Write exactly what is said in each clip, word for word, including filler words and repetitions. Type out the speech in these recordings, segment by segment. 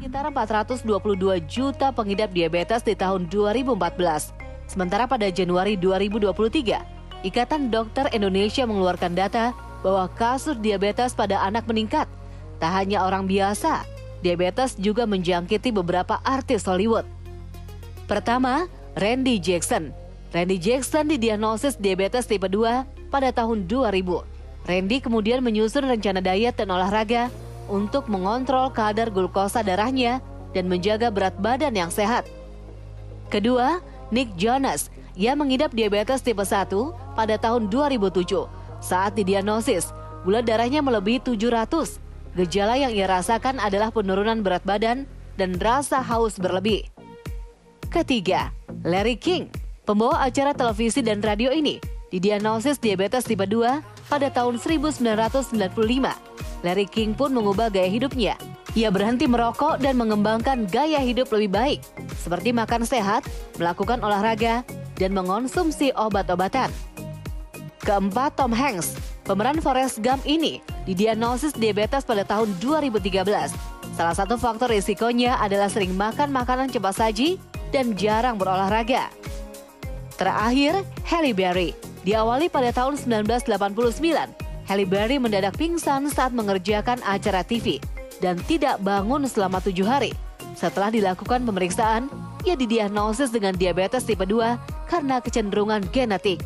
Sekitar empat ratus dua puluh dua juta pengidap diabetes di tahun dua ribu empat belas. Sementara pada Januari dua ribu dua puluh tiga, Ikatan Dokter Indonesia mengeluarkan data bahwa kasus diabetes pada anak meningkat. Tak hanya orang biasa, diabetes juga menjangkiti beberapa artis Hollywood. Pertama, Randy Jackson. Randy Jackson didiagnosis diabetes tipe dua pada tahun dua ribu. Randy kemudian menyusun rencana diet dan olahraga untuk mengontrol kadar glukosa darahnya dan menjaga berat badan yang sehat. Kedua, Nick Jonas. Ia mengidap diabetes tipe satu pada tahun dua ribu tujuh. Saat didiagnosis, gula darahnya melebihi tujuh ratus. Gejala yang ia rasakan adalah penurunan berat badan dan rasa haus berlebih. Ketiga, Larry King. Pembawa acara televisi dan radio ini didiagnosis diabetes tipe dua pada tahun seribu sembilan ratus sembilan puluh lima. Larry King pun mengubah gaya hidupnya. Ia berhenti merokok dan mengembangkan gaya hidup lebih baik, seperti makan sehat, melakukan olahraga, dan mengonsumsi obat-obatan. Keempat, Tom Hanks. Pemeran Forrest Gump ini didiagnosis diabetes pada tahun dua ribu tiga belas. Salah satu faktor risikonya adalah sering makan makanan cepat saji dan jarang berolahraga. Terakhir, Halle Berry. Diawali pada tahun sembilan belas delapan puluh sembilan, Halle Berry mendadak pingsan saat mengerjakan acara T V dan tidak bangun selama tujuh hari. Setelah dilakukan pemeriksaan, ia didiagnosis dengan diabetes tipe dua karena kecenderungan genetik.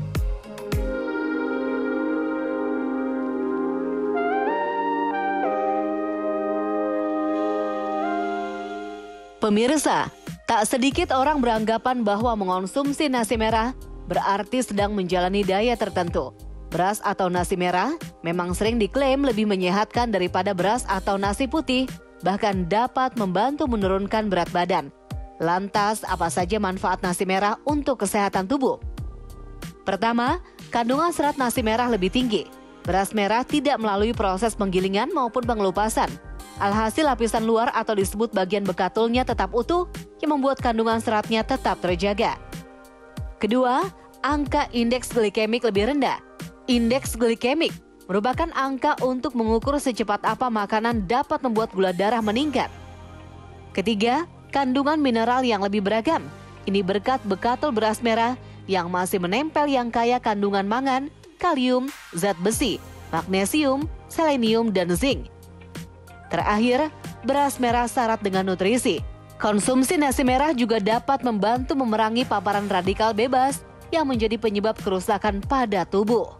Pemirsa, tak sedikit orang beranggapan bahwa mengonsumsi nasi merah berarti sedang menjalani diet tertentu. Beras atau nasi merah memang sering diklaim lebih menyehatkan daripada beras atau nasi putih, bahkan dapat membantu menurunkan berat badan. Lantas, apa saja manfaat nasi merah untuk kesehatan tubuh? Pertama, kandungan serat nasi merah lebih tinggi. Beras merah tidak melalui proses penggilingan maupun pengelupasan. Alhasil lapisan luar atau disebut bagian bekatulnya tetap utuh, yang membuat kandungan seratnya tetap terjaga. Kedua, angka indeks glikemik lebih rendah. Indeks glikemik merupakan angka untuk mengukur secepat apa makanan dapat membuat gula darah meningkat. Ketiga, kandungan mineral yang lebih beragam. Ini berkat bekatul beras merah yang masih menempel yang kaya kandungan mangan, kalium, zat besi, magnesium, selenium, dan zinc. Terakhir, beras merah syarat dengan nutrisi. Konsumsi nasi merah juga dapat membantu memerangi paparan radikal bebas yang menjadi penyebab kerusakan pada tubuh.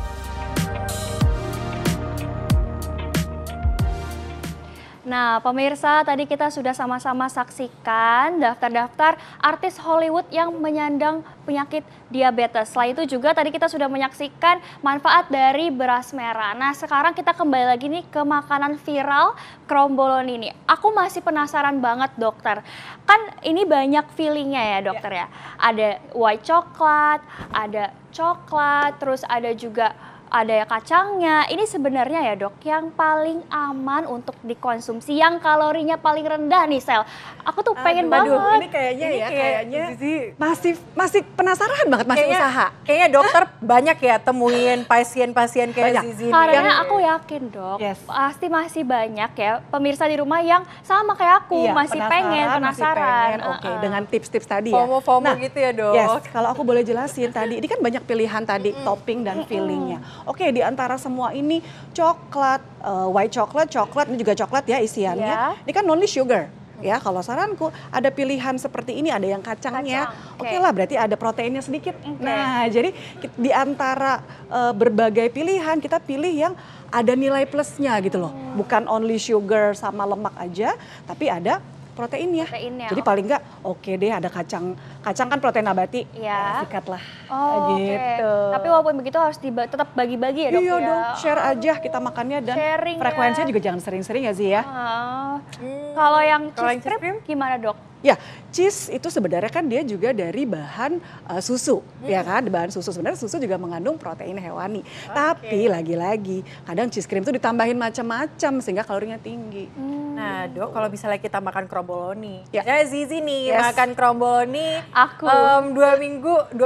Nah, pemirsa, tadi kita sudah sama-sama saksikan daftar-daftar artis Hollywood yang menyandang penyakit diabetes. Setelah itu juga tadi kita sudah menyaksikan manfaat dari beras merah. Nah, sekarang kita kembali lagi nih ke makanan viral kromboloni ini. Aku masih penasaran banget, dokter. Kan ini banyak fillingnya ya, dokter ya. Ada white coklat, ada coklat, terus ada juga ada kacangnya. Ini sebenarnya ya dok, yang paling aman untuk dikonsumsi, yang kalorinya paling rendah nih Sel. Aku tuh pengen aduh, banget. Aduh, ini kayaknya ini ya, kayak, kayaknya Zizi, masih masih penasaran banget, masih kayaknya, usaha. Kayaknya dokter banyak ya temuin pasien-pasien kayak Banyak. Zizi. Karena yang- aku yakin dok, Yes. pasti masih banyak ya pemirsa di rumah yang sama kayak aku, Iya, masih pengen, masih penasaran. pengen. Oke, Uh-uh. dengan tips-tips tadi ya. FOMO-FOMO Nah, gitu ya dok. Yes, kalau aku boleh jelasin tadi, ini kan banyak pilihan tadi, topping dan fillingnya. Oke, di antara semua ini coklat, uh, white chocolate, coklat, ini juga coklat ya isiannya. Ya. Ini kan only sugar. Ya, kalau saranku ada pilihan seperti ini, ada yang kacangnya. Kacang, Oke oke. lah, berarti ada proteinnya sedikit. Oke. Nah, jadi ki- di antara uh, berbagai pilihan kita pilih yang ada nilai plusnya gitu loh. Bukan only sugar sama lemak aja, tapi ada proteinnya. Proteinnya, Jadi oke. paling nggak oke deh ada kacang. Kacang kan protein nabati. Iya. Nah, sikat lah. Oh, gitu. oke. Tapi walaupun begitu harus diba- tetap bagi-bagi ya dok Iya ya. dong, share aja kita makannya dan Sharing frekuensinya ya. juga jangan sering-sering ya sih ya. Ah. Hmm, Kalau yang kalau yang cheese cheese cream cream? gimana dok? Ya, cheese itu sebenarnya kan dia juga dari bahan uh, susu, ya kan? Bahan susu sebenarnya susu juga mengandung protein hewani. Tapi lagi-lagi kadang cheese cream itu ditambahin macam-macam sehingga kalorinya tinggi. Nah dok, kalau misalnya kita makan kromboloni, Ya. ya Zizi nih Yes. makan kromboloni, Aku. em, dua minggu, dua minggu tadi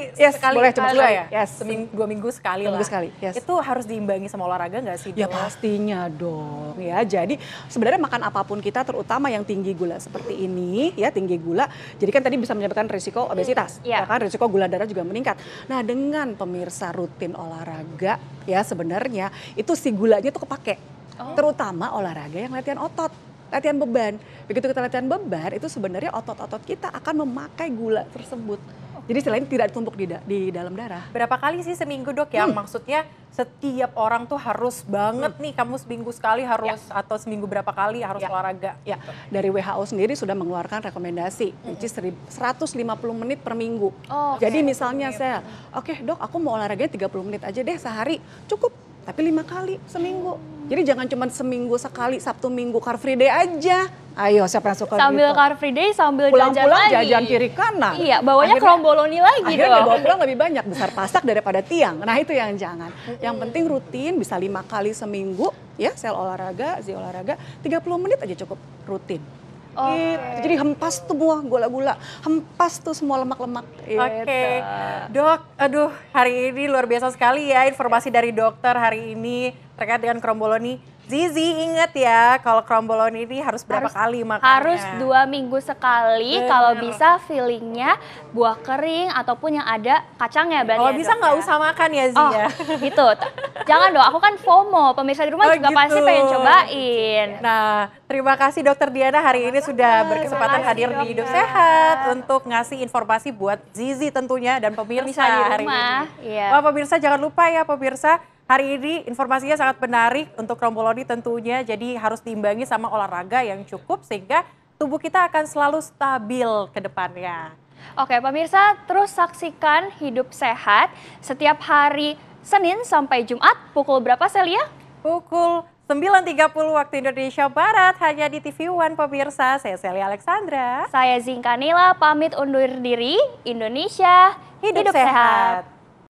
Yes, sekali boleh, cuma gula sekali. ya? Yes. Seminggu, dua minggu sekali Dua lah. minggu sekali, yes. Itu harus diimbangi sama olahraga nggak sih, Ya Dok? pastinya dong ya. Jadi sebenarnya makan apapun kita terutama yang tinggi gula seperti ini ya, tinggi gula. Jadi kan tadi bisa menyebabkan risiko obesitas, Iya. ya kan, risiko gula darah juga meningkat. Nah, dengan pemirsa rutin olahraga ya sebenarnya itu si gulanya tuh kepake. Terutama olahraga yang latihan otot, latihan beban. Begitu kita latihan beban itu sebenarnya otot-otot kita akan memakai gula tersebut. Jadi selain tidak ditumpuk di, da- di dalam darah. Berapa kali sih seminggu, Dok? Yang maksudnya setiap orang tuh harus banget nih, kamu seminggu sekali harus atau seminggu berapa kali harus Ya. olahraga. Ya, dari W H O sendiri sudah mengeluarkan rekomendasi, which is seratus lima puluh menit per minggu. Oh, Jadi misalnya saya, oke dok, aku mau olahraganya tiga puluh menit aja deh sehari, cukup. Tapi lima kali seminggu. Jadi jangan cuma seminggu sekali, Sabtu Minggu Car Free Day aja. Ayo, siapa yang suka Sambil gitu? Car Free Day, sambil jajan Pulang-pulang lagi. jajan kiri kanan. Iya, bawanya Akhirnya- kromboloni lagi Akhirnya dong. dibawa pulang lebih banyak, besar pasak daripada tiang. Nah itu yang jangan. Yang penting rutin, bisa lima kali seminggu, ya sel olahraga, zi olahraga, tiga puluh menit aja cukup rutin. Oke. Gitu. Jadi hempas semua gula-gula, hempas tuh semua lemak-lemak. Oke, Gitu. Dok, aduh hari ini luar biasa sekali ya informasi dari dokter hari ini terkait dengan kromboloni. Zizi inget ya kalau kromboloni ini harus berapa Harus- kali makannya. Harus dua minggu sekali, Bener. kalau bisa fillingnya buah kering ataupun yang ada kacangnya berarti. Kalau ya, bisa Dok, nggak ya? usah makan ya Zi Oh, ya. gitu. Jangan dong, aku kan FOMO. Pemirsa di rumah Oh, juga gitu. pasti pengen cobain. Nah, terima kasih Dokter Diana hari ini sudah berkesempatan kasih, hadir di Hidup Dokter. Sehat untuk ngasih informasi buat Zizi tentunya dan pemirsa Pemirsa di hari rumah, ini. iya. Wah, pemirsa jangan lupa ya pemirsa, hari ini informasinya sangat menarik untuk kromboloni tentunya, jadi harus diimbangi sama olahraga yang cukup sehingga tubuh kita akan selalu stabil ke depannya. Oke, pemirsa, terus saksikan Hidup Sehat setiap hari Senin sampai Jumat pukul berapa, Celia? Pukul sembilan tiga puluh waktu Indonesia Barat hanya di T V One pemirsa. Saya Celia Alexandra. Saya Zinkanila pamit undur diri. Indonesia, Hidup hidup sehat. sehat.